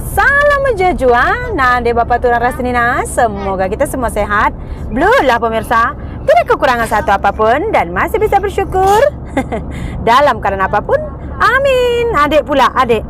Salam menjajua. Nah, de Bapak Turang Rasnina, semoga kita semua sehat. Belum lah pemirsa, tidak kekurangan satu apapun dan masih bisa bersyukur dalam keadaan apapun. Amin. Adik pula, adik.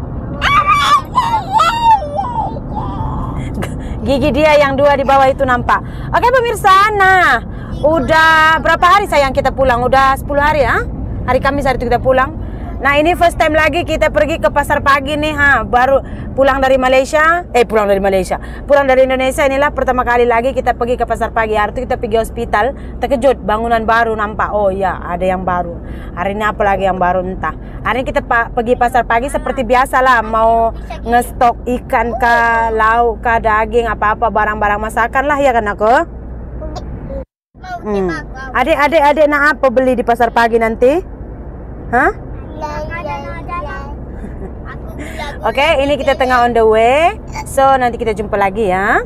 Gigi dia yang dua di bawah itu nampak. Oke pemirsa, nah udah berapa hari sayang kita pulang? Udah 10 hari ya? Hari Kamis hari itu kita pulang. Nah ini first time lagi kita pergi ke pasar pagi nih, baru pulang dari Malaysia, pulang dari Indonesia. Inilah pertama kali lagi kita pergi ke pasar pagi. Hari itu kita pergi hospital, terkejut bangunan baru nampak. Oh ya ada yang baru. Hari ini apa lagi yang baru entah. Hari ini kita pergi pasar pagi seperti biasa lah, mau ngestok ikan kah, lauk kah, daging, apa-apa barang-barang masakan lah ya kan aku. Adik nak apa beli di pasar pagi nanti? Hah? Oke, ini kita tengah on the way. So, nanti kita jumpa lagi ya.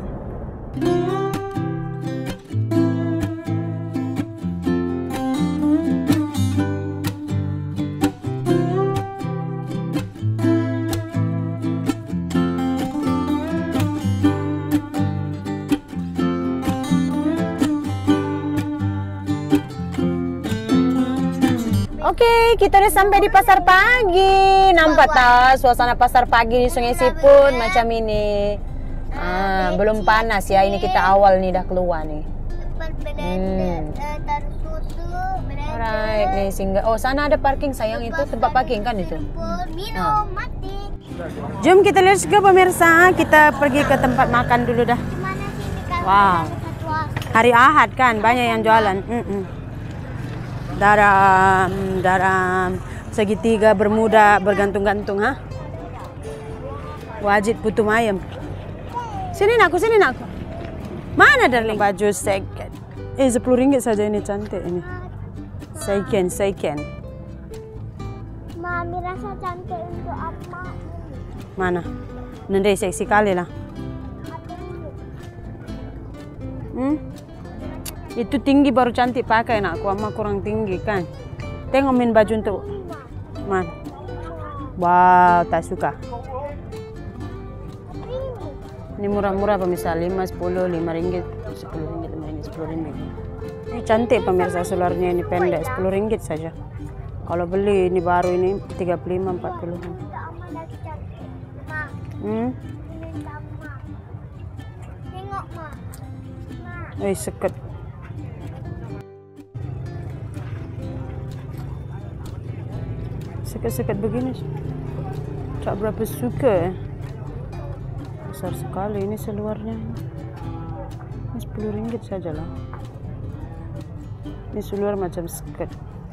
Oke, kita udah sampai di pasar pagi. Nampak tak suasana pasar pagi di Sungai Sipun macam ini. Belum panas ya. Ini kita awal nih dah keluar nih. Alright, nih singgah. Oh, sana ada parking sayang, itu tempat parking kan itu. Jom kita lihat ke pemirsa. Kita pergi ke tempat makan dulu dah. Wow. Hari Ahad kan banyak yang jualan. Daram, segitiga bermuda bergantung-gantung, wajib putu ayam. Sini nak. Mana darling? Baju second. 10 ringgit saja ini, cantik ini. Second. Mami rasa cantik untuk apa? Mana? Nanti seksi kali lah. Itu tinggi baru cantik pakai nakku, ama kurang tinggi kan. Tengok min baju untuk man. Wow, tak suka. Ini murah-murah pemirsa, 5, 10, 5 ringgit, 10 ringgit, 5 ringgit, 10 ringgit. Ini cantik pemirsa, seluarnya ini pendek, 10 ringgit saja. Kalau beli ini baru ini 35, 40. Tengok Ma. Seket. Sekat-sekat begini tak berapa suka. Besar sekali ini seluarnya. Ini 10 ringgit sajalah. Ini seluar macam sekat.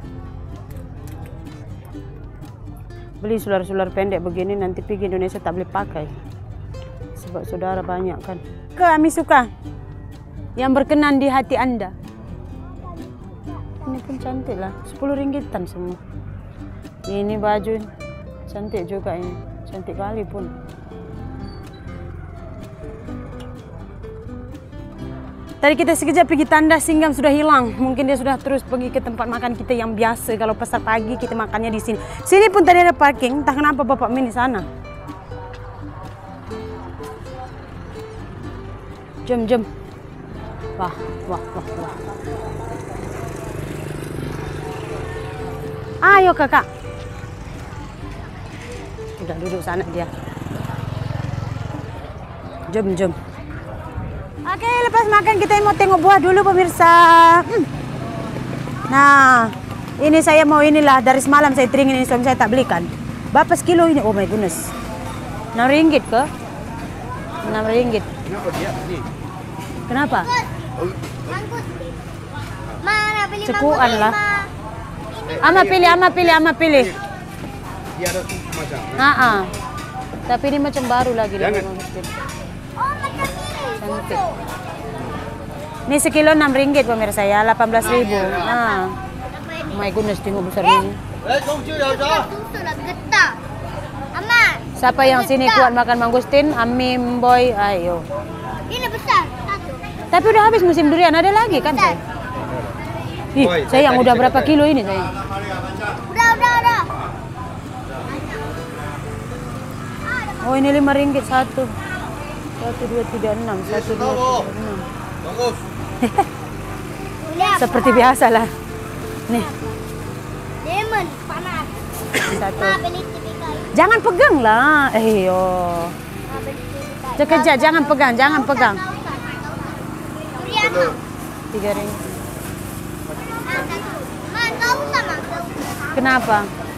Beli seluar-seluar pendek begini nanti pergi Indonesia tak boleh pakai. Sebab saudara banyak kan. Kami suka yang berkenan di hati Anda. Ini pun cantik lah, 10 ringgitan semua. Ini baju cantik juga ini, cantik kali pun. Tadi kita sekejap pergi tanda singgam sudah hilang. Mungkin dia sudah terus pergi ke tempat makan kita yang biasa. Kalau pasar pagi kita makannya di sini. Sini pun tadi ada parking. Entah kenapa bapak Min di sana. Jom. Wah. Ayo kakak. Udah duduk sana dia. Jom. Oke, lepas makan kita mau tengok buah dulu pemirsa. Nah, ini saya mau inilah dari semalam saya teringin ini suami saya tak belikan. Berapa sekilo ini? Oh my goodness. 6 ringgit ke? 6 ringgit. Kenapa dia ni? Kenapa? Mangkut. Mana beli Cekuan lah. Ama pilih. Dia ada macam. Tapi ini macam baru lagi. Jangan. Oh, macam ini. Cantik. Ini sekilo 6 ringgit pemirsa ya, 18.000. Oh my goodness, tengok besar ini. Susu lah getah. Aman. Siapa yang sini kuat makan mangustin? Amim, Boy, ayo. Ini besar. Satu. Tapi udah habis musim durian, ada lagi kan saya? Sayang udah berapa kilo ini sayang? Udah. Oh ini RM5 satu. 1236, 1236. Bagus. Seperti biasa lah. Nih, Lemon, panas. satu. Ma, beli tipikai. Jangan pegang lah. Yo. Ma, beli tipikai. Sekejap, jangan pegang, jangan pegang. Durian, Ma. RM3. Ma, kau usah, Ma. Kau usah. Kenapa?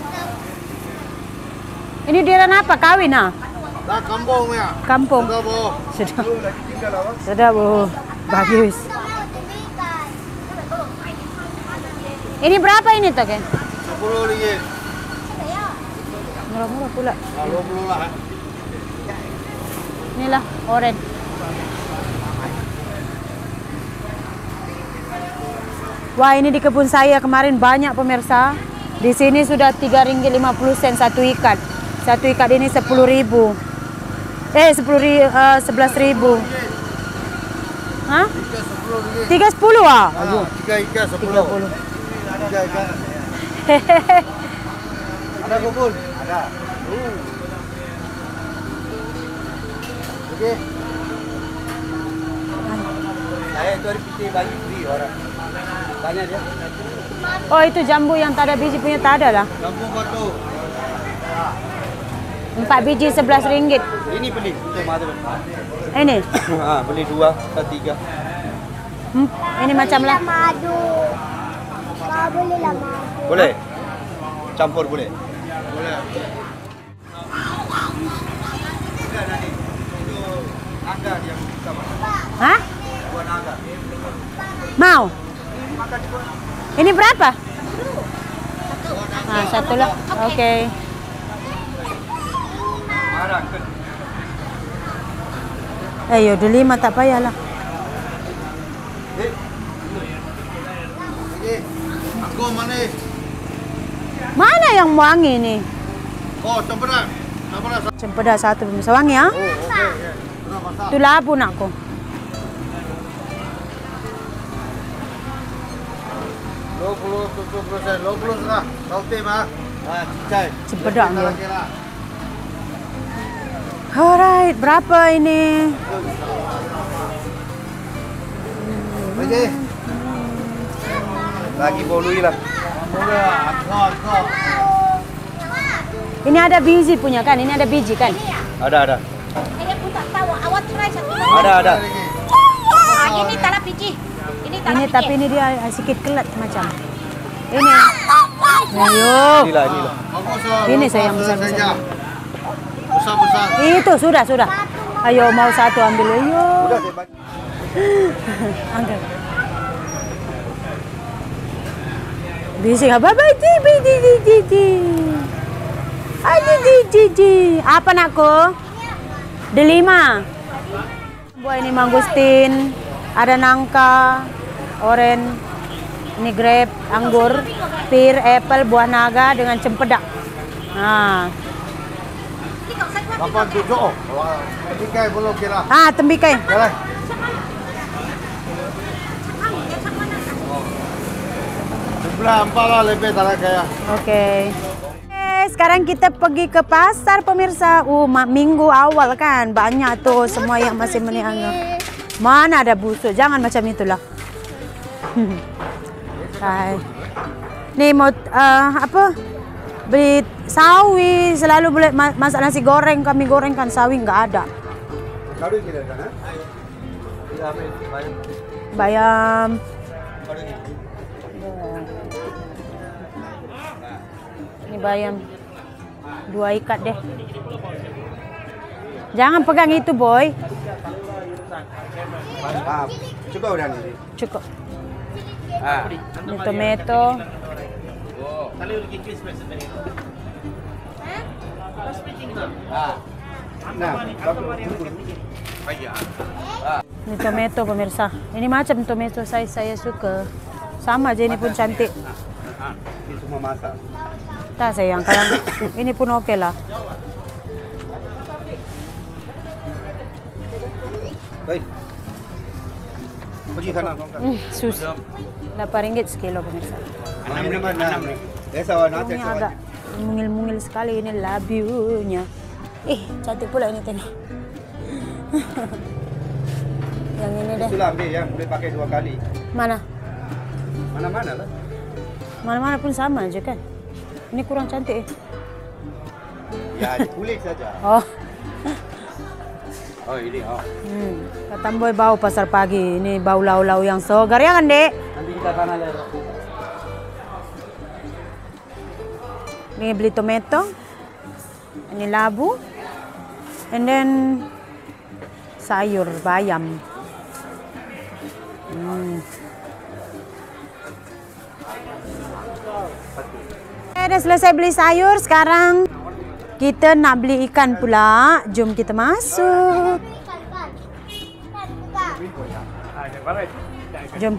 Ini durian apa? Kawin ah? Dah kampung ya. Kampung. Sudah boh. Sudah. Lu lagi tinggal apa? Sudah bu. Bagus. Kau mau tipikai. Ini berapa ini toh, Ken? 10 ringgit. Murah-murah pula. Kalau belum lah. Inilah oren. Wah, ini di kebun saya kemarin banyak pemirsa. Di sini sudah RM3.50 satu ikat. Satu ikat ini 10.000. 11.000. Hah? 10 ringgit. 3.10 ah? Ah, 3 ikat 10. 30. 3 ikat. Ada kumpul? Ada. Okey. Saya itu hari piti bagi free orang. Tanya dia. Oh, itu jambu yang tak ada biji punya tak ada lah. Kampung batu. 4 biji RM11. Ini beli untuk madu. Ini? Beli 2 atau 3. Ini macam lah. Madu. Ma, belilah madu. Boleh? Campur boleh? Boleh. Naga dia sama. Hah? Buat naga. Mau? Ini berapa? Ah, satu lah. Oke. Marah ke? Ayo, udah 5 tak payahlah. Aku mana? Mana yang wangi nih? Oh, cempedak. Cempedak. Cempedak satu bisa wangi ya? Oh, okey. Ya. Sudah masak. Itu labu nakku. 20% 20 lah. Roti mah. Cicai. Cempedak dia. Okey lah. Alright, berapa ini? Okey. Lagi bolui lah. Boleh. Kau. Ini ada biji punya kan? Ini ada biji kan? Ada. Saya pun tak tahu. Awak try satu. Ada. Ini tak ada biji. Ini tak Ini ada tapi biji. ini dia sedikit kelat macam. Ini. Ayo. Inilah. Ini saya yang besar-besar. Besar-besar. Itu sudah. Ayo mau satu ambil. Ayo. Sudah saya bagi. Angkat. Bising apa? Apa nakku? Delima. Buah ini mangustin, ada nangka, oren, ini grape, anggur, pir, apple, buah naga dengan cempedak. Nah, Kapan tujuh? Oh, tikai belum kira. tembikai. Jalan. Sebelah 4 lah lebih tak ada kaya. Oke. Sekarang kita pergi ke pasar pemirsa. Minggu awal kan banyak tuh semua yang masih meniaga. Mana ada busuk? Jangan macam itulah. Hai. Nih mau apa? Beli sawi, selalu boleh masak nasi goreng, kami goreng kan sawi nggak ada. Kadu kira kan? Bayam. Ini bayam. 2 ikat deh. Jangan pegang itu, boy. Cukup udah nih. Cukup. Ini tomato. Ini tomato pemirsa. Ini macam tomato saya suka. Sama aja ini pun cantik. Ini semua masak. Tak sayang, kalau ini pun oke lah. Baik. Pergi sana. Sus. RM8 sekilo pemirsa. 6 nih. Sawa nanti Ini agak mungil-mungil sekali ini labunya. Ih, cantik pula ini tengok. Yang ini deh. Itulah ambil yang boleh pakai 2 kali. Mana? Mana-mana lah. Mana-mana pun sama aja kan. Ini kurang cantik. Ya, di kulit saja. Oh. Oh, ini. Oh. Kata Boy bau pasar pagi. Ini bau lau-lau yang segar ya kan, Dek? Nanti kita tanah lagi. Ini beli tomato. Ini labu. And then sayur bayam. Udah selesai beli sayur, sekarang kita nak beli ikan pula. Jom kita masuk. Jom.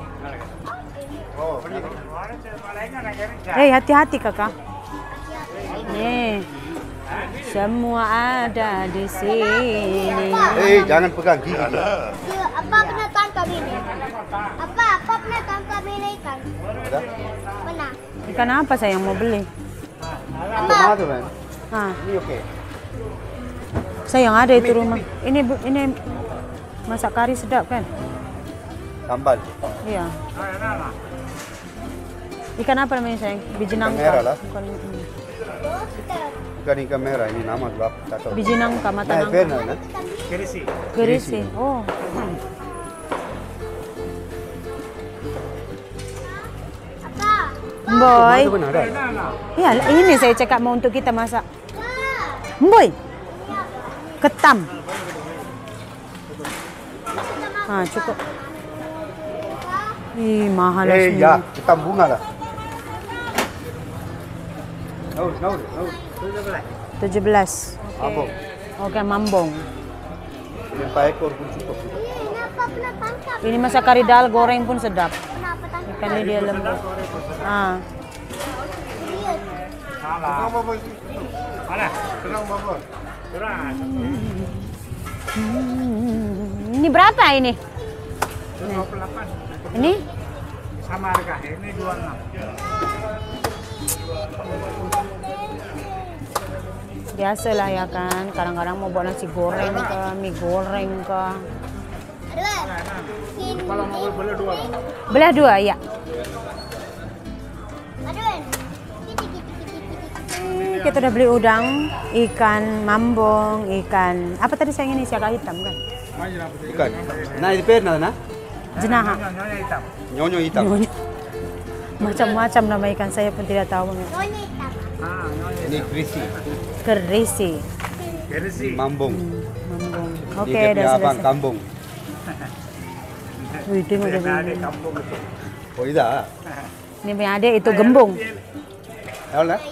Hati-hati kakak. Nih, semua ada di sini. Jangan pegang gigi. Apa pernah tangkap ini? Apa pernah tangkap ini ikan? Pernah. Ikan apa saya yang mau beli? Tomato, man. Ini oke. Sayang ada itu rumah. Ini masak kari sedap kan? Sambal. Iya. Ikan apa namanya sayang? Biji nangka. merah lah. Bukan, Bukan ikan merah, ini nama berapa? Tak tahu. biji nangka, mata nangka. Pernah, kan? Gerisi. Oh. Boy. Tomato pun ada. Iya, ini saya cakap mau untuk kita masak. Boy. Ketam. Cukup. Ih, mahal lah semua. Ya, kita bunga lah. 17. Mambong. Oke, mambong. 5 ekor pun cukup. Kenapa pernah tangkap? Ini masak kari dal goreng pun sedap. Kenapa tangkap? Ikannya dia lembut. Ini berapa ini? 28. Ini? Sama harga, ini 26. Biasalah ya kan, kadang-kadang mau buat nasi goreng ke, mie goreng ke. Kalau mau beli 2. Belah 2 ya. Kita udah beli udang, ikan mambong, ikan apa tadi sayang ini siaga hitam kan? Ikan. Nah, itu pernah, nah? Jenaha. Nyonya hitam. Nyonyo hitam. Nyonya. Macam-macam nama ikan saya pun tidak tahu. Nyonya hitam. Nyonya Ini grisi. Kerisi. Gerisi. Mambong. Mambong. Ini Oke, dia udah punya abang selesai. kambung. Wih, tengok Ada dari kampung itu. Oh, iya. ini punya adik itu gembung. Tahu lah.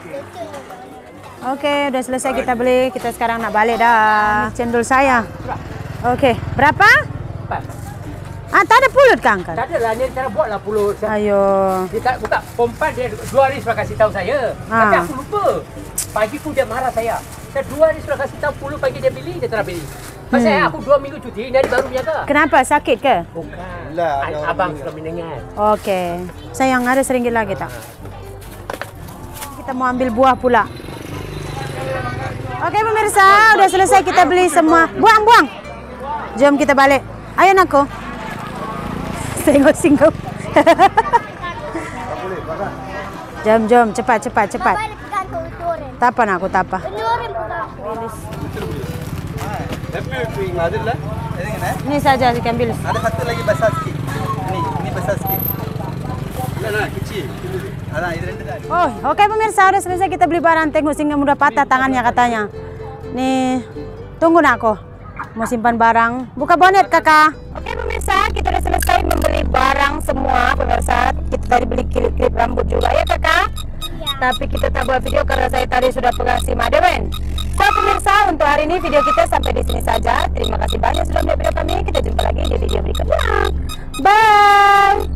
Oke, udah selesai kita beli. Kita sekarang nak balik dah. Cendol saya. Oke, berapa? Tak ada pulut kan? Tak ada lah, ni cara buat lah pulut. Ayo. Dia tak buka pompan, dia 2 hari sudah kasih tahu saya. Tapi aku lupa. Pagi pun dia marah saya. Saya 2 hari sudah kasih tahu pulut, pagi dia beli, dia tak nak beli. Pasal aku 2 minggu cuti, ni hari baru menjaga. Kenapa? Sakit ke? Bukan. Lah, ada Abang orang sudah mendengar. Oke. Sayang ada RM1 lagi tak? Kita mau ambil buah pula. Oke pemirsa, udah selesai kita beli semua. Buang. Jom kita balik. Ayo nakku. Singgah. Jom, cepat. Balik pegang turin. Tapa nak aku tapa. Turin pegang. Tapi ada lah. Ini saja ikan bilis. Ada satu lagi besar sikit. Ini besar sikit. Nah, kecil. Ada ini dah. Oh, oke pemirsa, udah selesai kita beli barang. Tengok singa mudah patah tangannya katanya. Nih, tunggu nak aku. Mau simpan barang. Buka bonet kakak. Oke pemirsa, kita udah selesai membeli barang semua pemirsa. Kita tadi beli klip-klip rambut juga ya kakak. Tapi kita tak buat video karena saya tadi sudah pegang SIM Adewen. So pemirsa, untuk hari ini video kita sampai di sini saja. Terima kasih banyak sudah melihat video kami. Kita jumpa lagi di video berikutnya. Bye.